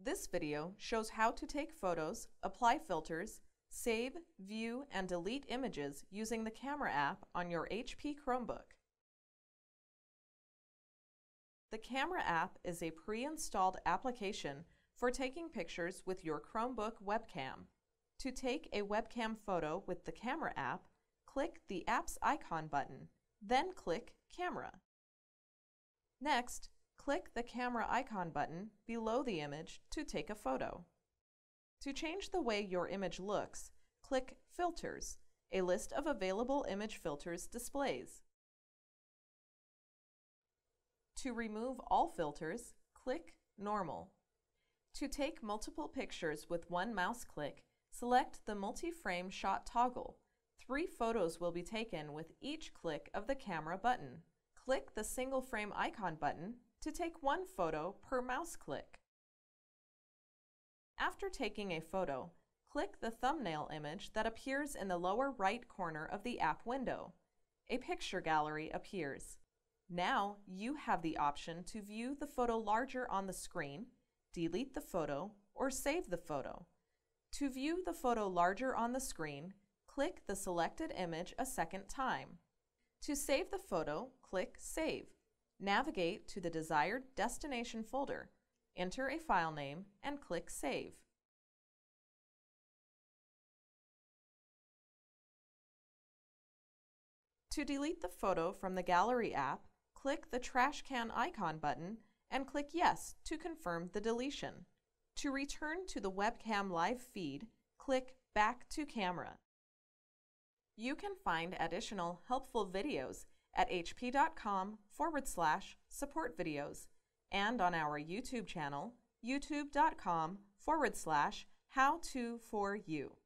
This video shows how to take photos, apply filters, save, view, and delete images using the Camera app on your HP Chromebook. The Camera app is a pre-installed application for taking pictures with your Chromebook webcam. To take a webcam photo with the Camera app, click the app's icon button, then click Camera. Next, click the camera icon button below the image to take a photo. To change the way your image looks, click Filters. A list of available image filters displays. To remove all filters, click Normal. To take multiple pictures with one mouse click, select the multi-frame shot toggle. 3 photos will be taken with each click of the camera button. Click the single frame icon button to take 1 photo per mouse click. After taking a photo, click the thumbnail image that appears in the lower right corner of the app window. A picture gallery appears. Now you have the option to view the photo larger on the screen, delete the photo, or save the photo. To view the photo larger on the screen, click the selected image a second time. To save the photo, click Save. Navigate to the desired destination folder, enter a file name, and click Save. To delete the photo from the Gallery app, click the trash can icon button and click Yes to confirm the deletion. To return to the webcam live feed, click Back to Camera. You can find additional helpful videos at hp.com/support videos and on our YouTube channel, youtube.com/how-to-for-you.